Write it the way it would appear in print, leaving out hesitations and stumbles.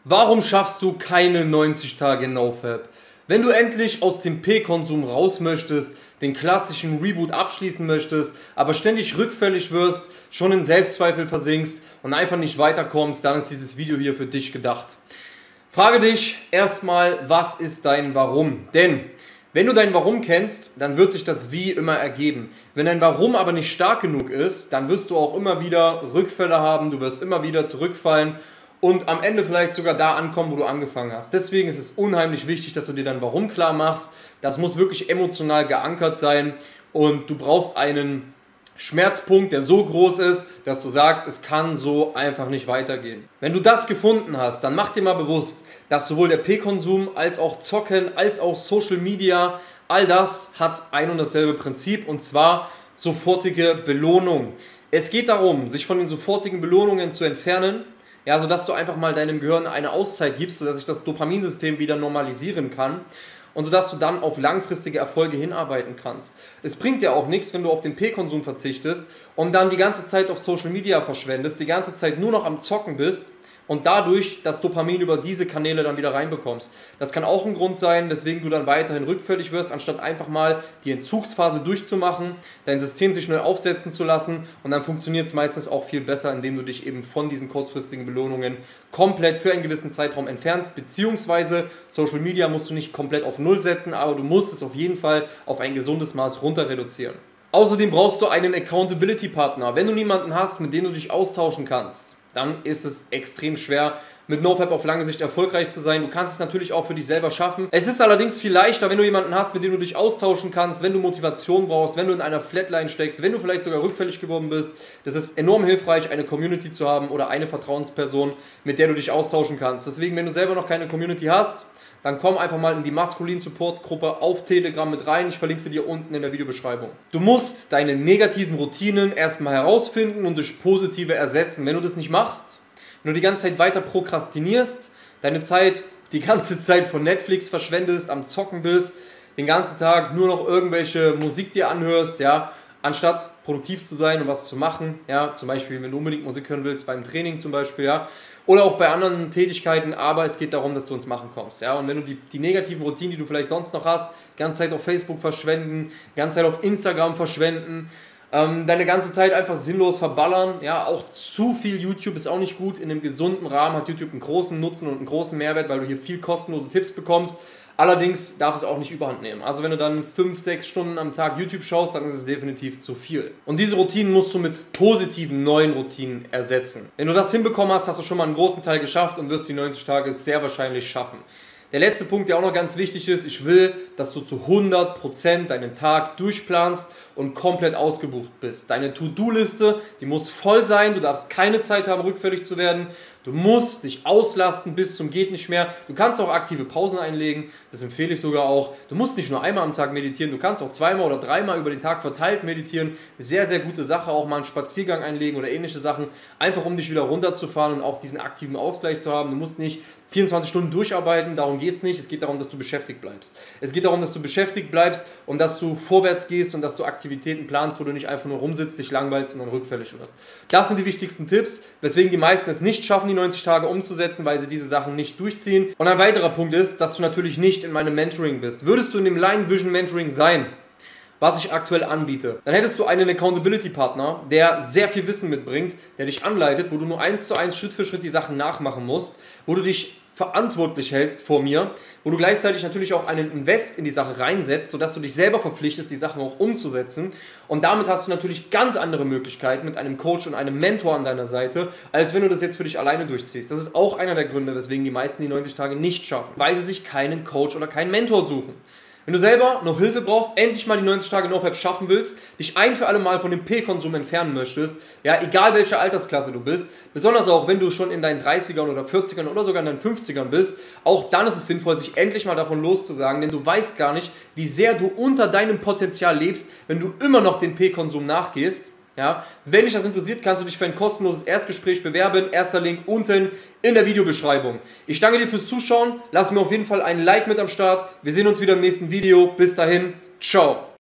Warum schaffst du keine 90 Tage NoFap? Wenn du endlich aus dem P-Konsum raus möchtest, den klassischen Reboot abschließen möchtest, aber ständig rückfällig wirst, schon in Selbstzweifel versinkst und einfach nicht weiterkommst, dann ist dieses Video hier für dich gedacht. Frage dich erstmal, was ist dein Warum? Denn wenn du dein Warum kennst, dann wird sich das Wie immer ergeben. Wenn dein Warum aber nicht stark genug ist, dann wirst du auch immer wieder Rückfälle haben, du wirst immer wieder zurückfallen und am Ende vielleicht sogar da ankommen, wo du angefangen hast. Deswegen ist es unheimlich wichtig, dass du dir dein Warum klar machst. Das muss wirklich emotional geankert sein und du brauchst einen Schmerzpunkt, der so groß ist, dass du sagst, es kann so einfach nicht weitergehen. Wenn du das gefunden hast, dann mach dir mal bewusst, dass sowohl der P-Konsum als auch Zocken, als auch Social Media, all das hat ein und dasselbe Prinzip, und zwar sofortige Belohnung. Es geht darum, sich von den sofortigen Belohnungen zu entfernen, ja, sodass du einfach mal deinem Gehirn eine Auszeit gibst, sodass sich das Dopaminsystem wieder normalisieren kann und sodass du dann auf langfristige Erfolge hinarbeiten kannst. Es bringt dir auch nichts, wenn du auf den P-Konsum verzichtest und dann die ganze Zeit auf Social Media verschwendest, die ganze Zeit nur noch am Zocken bist und dadurch das Dopamin über diese Kanäle dann wieder reinbekommst. Das kann auch ein Grund sein, weswegen du dann weiterhin rückfällig wirst, anstatt einfach mal die Entzugsphase durchzumachen, dein System sich neu aufsetzen zu lassen, und dann funktioniert es meistens auch viel besser, indem du dich eben von diesen kurzfristigen Belohnungen komplett für einen gewissen Zeitraum entfernst, beziehungsweise Social Media musst du nicht komplett auf Null setzen, aber du musst es auf jeden Fall auf ein gesundes Maß runter reduzieren. Außerdem brauchst du einen Accountability-Partner. Wenn du niemanden hast, mit dem du dich austauschen kannst, dann ist es extrem schwer, mit NoFap auf lange Sicht erfolgreich zu sein. Du kannst es natürlich auch für dich selber schaffen. Es ist allerdings viel leichter, wenn du jemanden hast, mit dem du dich austauschen kannst, wenn du Motivation brauchst, wenn du in einer Flatline steckst, wenn du vielleicht sogar rückfällig geworden bist. Das ist enorm hilfreich, eine Community zu haben oder eine Vertrauensperson, mit der du dich austauschen kannst. Deswegen, wenn du selber noch keine Community hast, dann komm einfach mal in die Maskulin Support Gruppe auf Telegram mit rein. Ich verlinke sie dir unten in der Videobeschreibung. Du musst deine negativen Routinen erstmal herausfinden und durch positive ersetzen. Wenn du das nicht machst, wenn du die ganze Zeit weiter prokrastinierst, deine Zeit die ganze Zeit von Netflix verschwendest, am Zocken bist, den ganzen Tag nur noch irgendwelche Musik dir anhörst, ja, anstatt produktiv zu sein und was zu machen, ja, zum Beispiel, wenn du unbedingt Musik hören willst, beim Training zum Beispiel, ja, oder auch bei anderen Tätigkeiten, aber es geht darum, dass du ins Machen kommst, ja, und wenn du die negativen Routinen, die du vielleicht sonst noch hast, die ganze Zeit auf Facebook verschwenden, die ganze Zeit auf Instagram verschwenden, deine ganze Zeit einfach sinnlos verballern, ja, auch zu viel YouTube ist auch nicht gut. In einem gesunden Rahmen hat YouTube einen großen Nutzen und einen großen Mehrwert, weil du hier viel kostenlose Tipps bekommst. Allerdings darf es auch nicht überhand nehmen. Also wenn du dann 5-6 Stunden am Tag YouTube schaust, dann ist es definitiv zu viel. Und diese Routinen musst du mit positiven neuen Routinen ersetzen. Wenn du das hinbekommen hast, hast du schon mal einen großen Teil geschafft und wirst die 90 Tage sehr wahrscheinlich schaffen. Der letzte Punkt, der auch noch ganz wichtig ist: ich will, dass du zu 100% deinen Tag durchplanst und komplett ausgebucht bist. Deine To-Do-Liste, die muss voll sein, du darfst keine Zeit haben, rückfällig zu werden. Du musst dich auslasten bis zum geht nicht mehr. Du kannst auch aktive Pausen einlegen, das empfehle ich sogar auch. Du musst nicht nur einmal am Tag meditieren, du kannst auch zweimal oder dreimal über den Tag verteilt meditieren. Sehr, sehr gute Sache, auch mal einen Spaziergang einlegen oder ähnliche Sachen, einfach um dich wieder runterzufahren und auch diesen aktiven Ausgleich zu haben. Du musst nicht 24 Stunden durcharbeiten, darum geht es nicht. Es geht darum, dass du beschäftigt bleibst. Es geht darum, dass du beschäftigt bleibst und dass du vorwärts gehst und dass du Aktivitäten planst, wo du nicht einfach nur rumsitzt, dich langweilst und dann rückfällig wirst. Das sind die wichtigsten Tipps, weswegen die meisten es nicht schaffen, die 90 Tage umzusetzen, weil sie diese Sachen nicht durchziehen. Und ein weiterer Punkt ist, dass du natürlich nicht in meinem Mentoring bist. Würdest du in dem Line Vision Mentoring sein, was ich aktuell anbiete, dann hättest du einen Accountability-Partner, der sehr viel Wissen mitbringt, der dich anleitet, wo du nur 1:1 Schritt für Schritt die Sachen nachmachen musst, wo du dich verantwortlich hältst vor mir, wo du gleichzeitig natürlich auch einen Invest in die Sache reinsetzt, sodass du dich selber verpflichtest, die Sachen auch umzusetzen, und damit hast du natürlich ganz andere Möglichkeiten mit einem Coach und einem Mentor an deiner Seite, als wenn du das jetzt für dich alleine durchziehst. Das ist auch einer der Gründe, weswegen die meisten die 90 Tage nicht schaffen, weil sie sich keinen Coach oder keinen Mentor suchen. Wenn du selber noch Hilfe brauchst, endlich mal die 90 Tage NoFap schaffen willst, dich ein für alle Mal von dem P-Konsum entfernen möchtest, ja, egal welche Altersklasse du bist, besonders auch wenn du schon in deinen 30ern oder 40ern oder sogar in deinen 50ern bist, auch dann ist es sinnvoll, sich endlich mal davon loszusagen, denn du weißt gar nicht, wie sehr du unter deinem Potenzial lebst, wenn du immer noch den P-Konsum nachgehst. Ja, wenn dich das interessiert, kannst du dich für ein kostenloses Erstgespräch bewerben. Erster Link unten in der Videobeschreibung. Ich danke dir fürs Zuschauen. Lass mir auf jeden Fall ein Like mit am Start. Wir sehen uns wieder im nächsten Video. Bis dahin, ciao.